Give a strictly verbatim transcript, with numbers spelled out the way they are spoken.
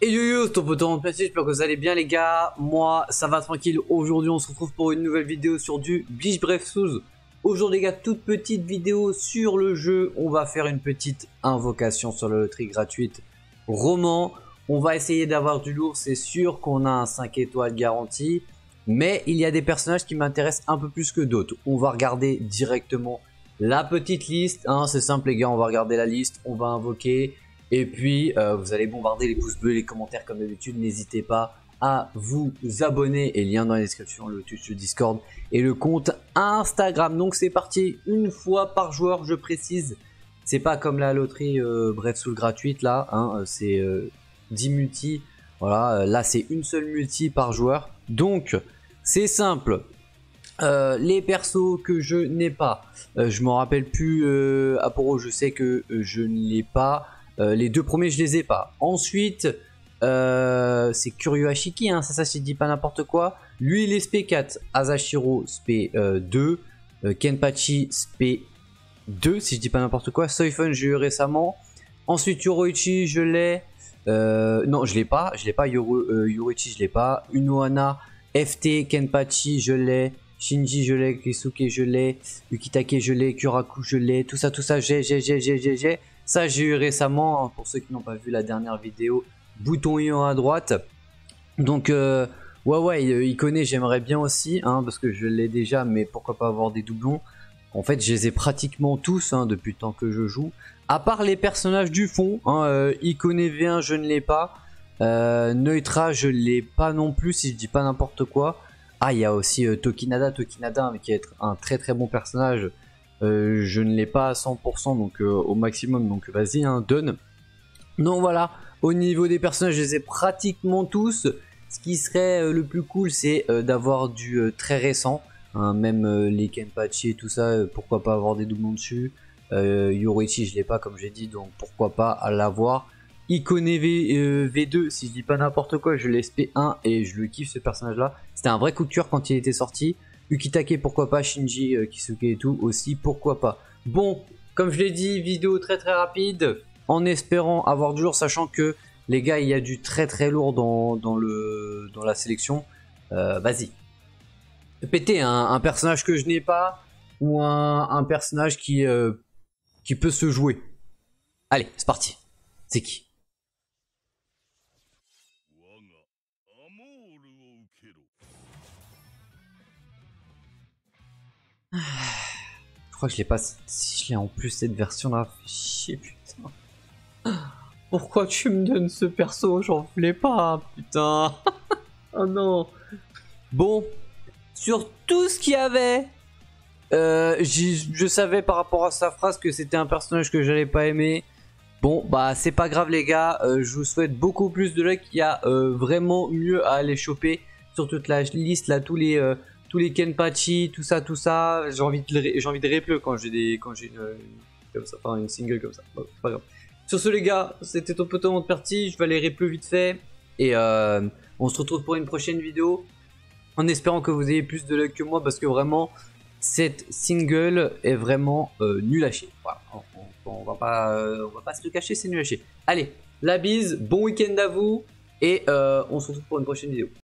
Et yo yo, c'est ton pote en place, j'espère que vous allez bien les gars. Moi ça va tranquille. Aujourd'hui on se retrouve pour une nouvelle vidéo sur du Bleach Brave. Aujourd'hui les gars, toute petite vidéo sur le jeu. On va faire une petite invocation sur la loterie gratuite roman. On va essayer d'avoir du lourd, c'est sûr qu'on a un cinq étoiles garanti. Mais il y a des personnages qui m'intéressent un peu plus que d'autres. On va regarder directement la petite liste, hein, c'est simple les gars, on va regarder la liste, on va invoquer. Et puis euh, vous allez bombarder les pouces bleus, les commentaires comme d'habitude. N'hésitez pas à vous abonner. Et lien dans la description, le Twitch, le Discord et le compte Instagram. Donc c'est parti, une fois par joueur, je précise. C'est pas comme la loterie euh, Brave Soul gratuite là, hein, c'est euh, dix multi. Voilà, là c'est une seule multi par joueur. Donc c'est simple. Euh, les persos que je n'ai pas, euh, je m'en rappelle plus. euh, Aporo, je sais que euh, je ne l'ai pas. Euh, les deux premiers je les ai pas. Ensuite euh, c'est Kuryu Ashiki, hein, c'est ça si je dis pas n'importe quoi. Lui il est S P quatre, Asashiro S P deux, euh, Kenpachi S P deux si je dis pas n'importe quoi. Soifun j'ai eu récemment. Ensuite Yoroichi je l'ai. Euh, non je l'ai pas, je l'ai pas. Yoro, euh, Yoroichi je l'ai pas. Unohana, F T, Kenpachi je l'ai. Shinji je l'ai, Keisuke je l'ai, Ukitake je l'ai, Kuraku je l'ai, tout ça tout ça j'ai j'ai j'ai j'ai j'ai j'ai. Ça j'ai eu récemment, hein, pour ceux qui n'ont pas vu la dernière vidéo, bouton ion à droite. Donc euh, ouais ouais, il connaît, j'aimerais bien aussi, hein, parce que je l'ai déjà, mais pourquoi pas avoir des doublons. En fait je les ai pratiquement tous, hein, depuis le temps que je joue. À part les personnages du fond, hein, euh, Ikone V un je ne l'ai pas, euh, Neutra je l'ai pas non plus si je dis pas n'importe quoi. Ah il y a aussi euh, Tokinada, Tokinada qui est un très très bon personnage. Euh, je ne l'ai pas à cent pour cent, donc euh, au maximum, donc vas-y, hein, donne. Donc voilà, au niveau des personnages, je les ai pratiquement tous. Ce qui serait euh, le plus cool, c'est euh, d'avoir du euh, très récent, hein, même euh, les Kenpachi et tout ça, euh, pourquoi pas avoir des doublons dessus. Euh, Yoroichi, je l'ai pas comme j'ai dit, donc pourquoi pas l'avoir. Ikone v, euh, V deux, si je dis pas n'importe quoi, je l'ai S P un et je le kiffe ce personnage là. C'était un vrai coup de cœur quand il était sorti. Ukitake pourquoi pas, Shinji, euh, Kisuke et tout aussi pourquoi pas. Bon, comme je l'ai dit, vidéo très très rapide, en espérant avoir du lourd, sachant que les gars il y a du très très lourd dans, dans, le, dans la sélection. Euh, Vas-y. Péter un, un personnage que je n'ai pas ou un, un personnage qui, euh, qui peut se jouer. Allez, c'est parti. C'est qui? Je crois que je l'ai pas. Si je l'ai en plus cette version là, fait chier putain. Pourquoi tu me donnes ce perso? J'en voulais pas, putain. Oh non. Bon, sur tout ce qu'il y avait, euh, je savais par rapport à sa phrase que c'était un personnage que j'allais pas aimer. Bon, bah c'est pas grave les gars, euh, je vous souhaite beaucoup plus de luck. Il y a euh, vraiment mieux à aller choper sur toute la liste là, tous les euh, tous les Kenpachi, tout ça, tout ça. J'ai envie de j'ai envie de répleu quand j'ai des quand j'ai une, une comme ça, enfin une single comme ça. Bon, pas grave. Sur ce les gars, c'était ton pote de partie. Je vais aller répleu vite fait et euh, on se retrouve pour une prochaine vidéo. En espérant que vous ayez plus de luck que moi parce que vraiment cette single est vraiment euh, nulle à chier. Voilà. On va pas, euh, on va pas se le cacher, c'est nul à chier. Allez, la bise, bon week-end à vous et euh, on se retrouve pour une prochaine vidéo.